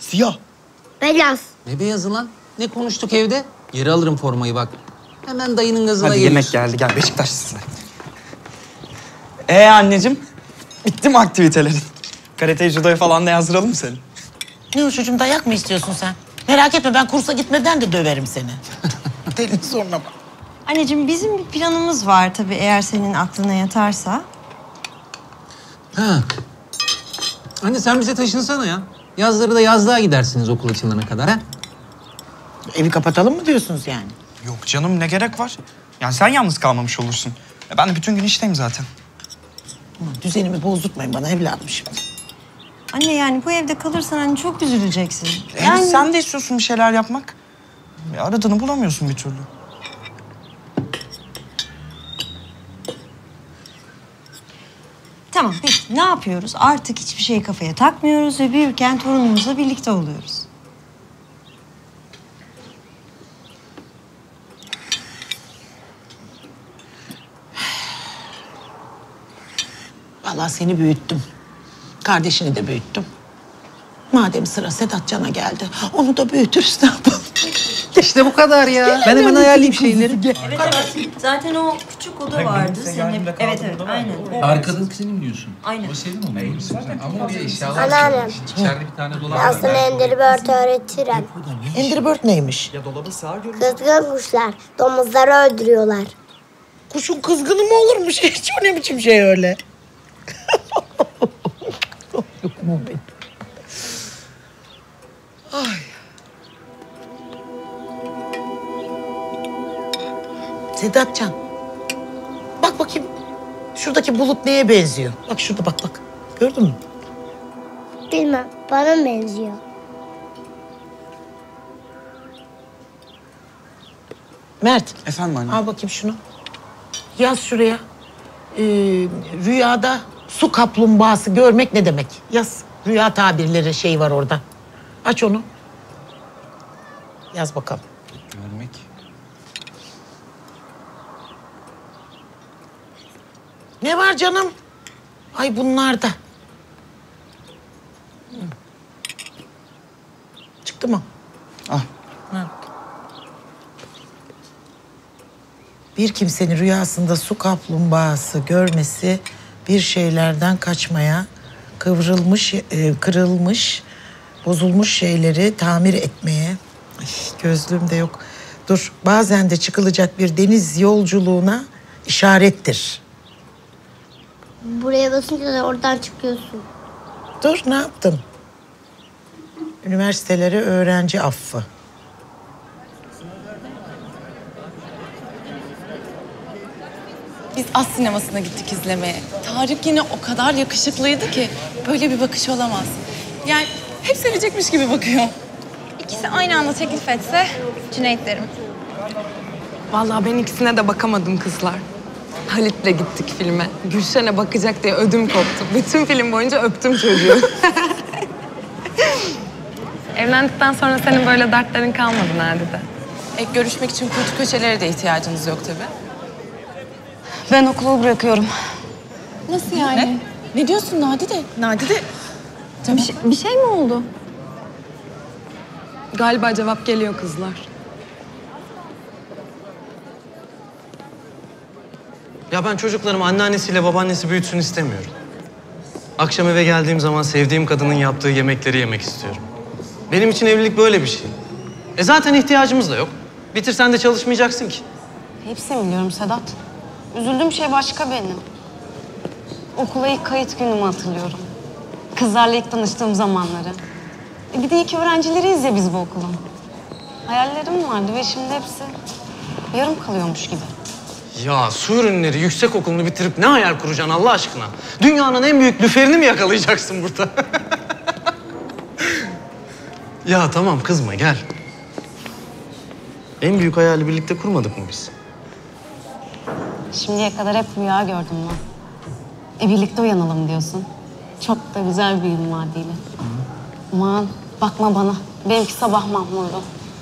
Siyah. Beyaz. Ne beyazı lan? Ne konuştuk evde? Geri alırım formayı bak. Hemen dayının gazına Hadi geliyorsun. yemek geldi, gel Beşiktaşlısın. Anneciğim, bitti mi aktivitelerin? Karate, judoya falan da yazdıralım mı seni? Ne o çocuğum, dayak mı istiyorsun sen? Merak etme, ben kursa gitmeden de döverim seni. Deli zorlama. Anneciğim bizim bir planımız var tabii eğer senin aklına yatarsa. Ha. Anne sen bize taşınsana ya. Yazları da yazlığa gidersiniz okul açılana kadar ha. Evi kapatalım mı diyorsunuz yani? Yok canım, ne gerek var? Yani sen yalnız kalmamış olursun. Ben de bütün gün işteyim zaten. Düzenimi bozdurtmayın bana evladım şimdi. Anne yani bu evde kalırsan hani çok üzüleceksin. Yani... Sen de istiyorsun bir şeyler yapmak. Aradığını bulamıyorsun bir türlü. Tamam peki ne yapıyoruz? Artık hiçbir şeyi kafaya takmıyoruz ve büyürken torunumuzla birlikte oluyoruz. Vallahi seni büyüttüm. Kardeşini de büyüttüm. Madem sıra Sedat Can'a geldi, onu da büyütürüz ne yapalım? İşte bu kadar ya. Ben hemen ayarlayayım şeyleri. Evet, zaten o küçük oda vardı. Senin hep... Evet aynen. Arkadaki senin diyorsun. Aynen. O senin mi? Ama oraya eşyalar Anneannem. İçeride bir tane dolap Ben sana Enderbirt öğretirim. Enderbird neymiş? Kızgın kuşlar domuzları öldürüyorlar. Kuşun kızgını mı olurmuş? Hiç o ne biçim şey öyle? Yok mu benim? Ay. Sedatcan. Bak bakayım. Şuradaki bulut neye benziyor? Bak şurada bak bak. Gördün mü? Bilmem bana mı benziyor? Mert. Efendim anne? Al bakayım şunu. Yaz şuraya. Rüyada su kaplumbağası görmek ne demek? Yaz. Rüya tabirleri şey var orada. Aç onu. Yaz bakalım. Görmek. Ne var canım? Ay bunlar da. Çıktı mı? Ah. Ha. Bir kimsenin rüyasında su kaplumbağası görmesi bir şeylerden kaçmaya, kırılmış, bozulmuş şeyleri tamir etmeye. Ay, gözlüğüm de yok. Dur, bazen de çıkılacak bir deniz yolculuğuna işarettir. Buraya basınca da oradan çıkıyorsun. Dur, ne yaptın? Üniversitelere öğrenci affı. Biz As sinemasına gittik izlemeye. Tarık yine o kadar yakışıklıydı ki böyle bir bakış olamaz. Yani hep sevecekmiş gibi bakıyor. İkisi aynı anda teklif etse Cüneyt derim. Vallahi ben ikisine de bakamadım kızlar. Halit'le gittik filme. Gülşen'e bakacak diye ödüm koptu. Bütün film boyunca öptüm çocuğu. Evlendikten sonra senin böyle dertlerin kalmadı Nadide. Görüşmek için kuytu köşelere de ihtiyacınız yok tabii. Ben okulu bırakıyorum. Nasıl yani? Ne diyorsun Nadide? Nadide. Bir şey mi oldu? Galiba cevap geliyor kızlar. Ya ben çocuklarımı anneannesiyle babaannesi büyütsün istemiyorum. Akşam eve geldiğim zaman sevdiğim kadının yaptığı yemekleri yemek istiyorum. Benim için evlilik böyle bir şey. Zaten ihtiyacımız da yok. Bitirsen de çalışmayacaksın ki. Hepsini biliyorum Sedat. Üzüldüğüm şey başka benim. Okula ilk kayıt günümü hatırlıyorum. Kızlarla ilk tanıştığım zamanları. Bir de ilk öğrencileriyiz ya biz bu okulun. Hayallerim vardı ve şimdi hepsi yarım kalıyormuş gibi. Ya su ürünleri yüksek okulunu bitirip ne hayal kuracaksın Allah aşkına? Dünyanın en büyük lüferini mi yakalayacaksın burada? Ya tamam kızma gel. En büyük hayali birlikte kurmadık mı biz? Şimdiye kadar hep rüya gördüm ben. Birlikte uyanalım diyorsun. Çok da güzel bir gün vaadiyle. Aman bakma bana. Benimki sabah mahmurdu.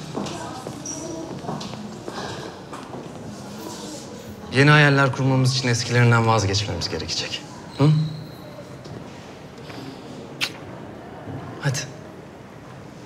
Yeni hayaller kurmamız için eskilerinden vazgeçmemiz gerekecek. Hı? Hadi.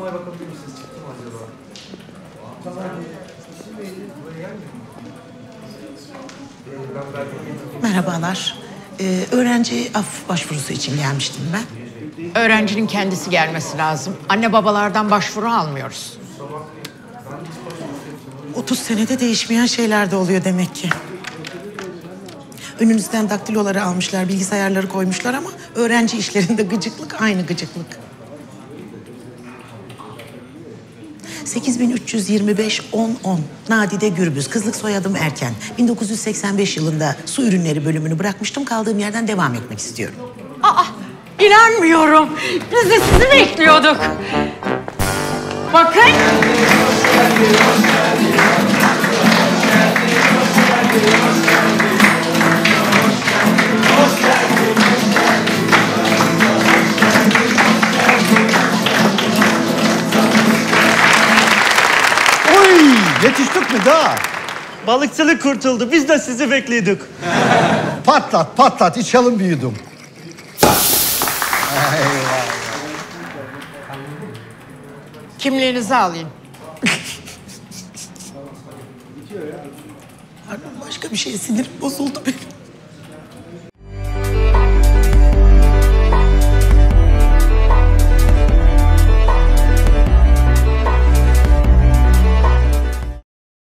Merhabalar. Öğrenci af başvurusu için gelmiştim ben. Öğrencinin kendisi gelmesi lazım. Anne babalardan başvuru almıyoruz. 30 senede değişmeyen şeyler de oluyor demek ki. Önünüzden daktiloları almışlar, bilgisayarları koymuşlar ama öğrenci işlerinde gıcıklık aynı gıcıklık. 8325-10-10. Nadide Gürbüz. Kızlık soyadım Erken. 1985 yılında su ürünleri bölümünü bırakmıştım. Kaldığım yerden devam etmek istiyorum. Aa, inanmıyorum. Biz de sizi bekliyorduk. Bakın. Oy, yetiştik mi daha? Balıkçılık kurtuldu. Biz de sizi bekliyorduk. Patlat, patlat, içelim bir yudum. Kimliğinizi alayım. Pardon, başka bir şeye sinirim bozuldu benim.